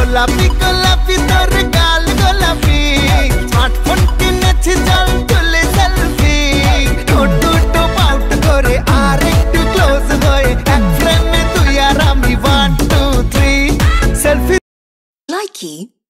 গোলাপি গোলাপি তোর গাল গোলাপি স্মার্টফোন কিনেছি চল তুলে সেলফি ঠোঁট পাউট করে আর একটু ক্লোজ হয়ে এক ফ্রেমে তুই আর আমি 1 2 3 সেলফি Likey